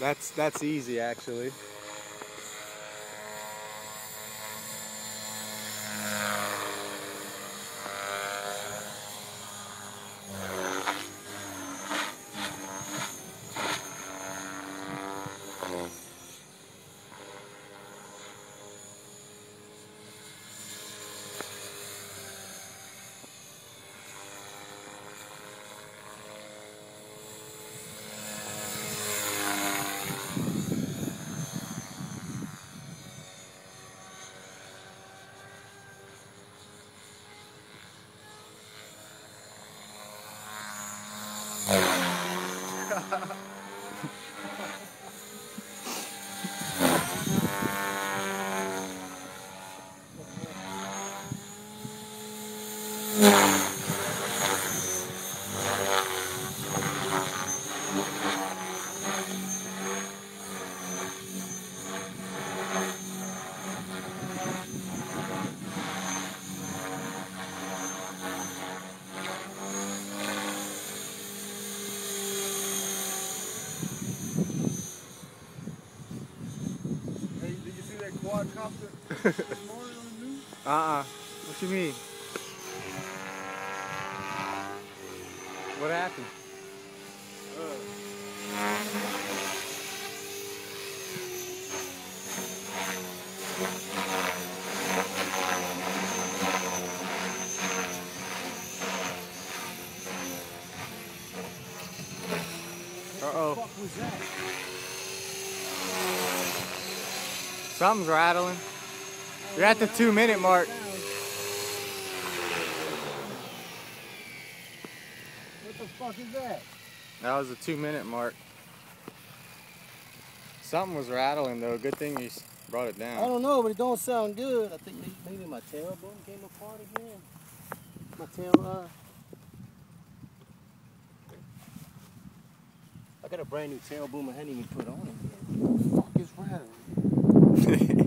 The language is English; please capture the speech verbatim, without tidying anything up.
That's that's easy actually. Quadcopter this morning on the news? Uh-uh. What you mean? What happened? Uh, Uh-oh. what the fuck was that? Something's rattling. You're at the two minute mark. What the fuck is that? That was the two minute mark. Something was rattling though. Good thing you brought it down. I don't know, but it don't sound good. I think maybe, maybe my tailbone came apart again. My tail, uh... I got a brand new tail boom I hadn't even put on it yet. What the fuck is rattling?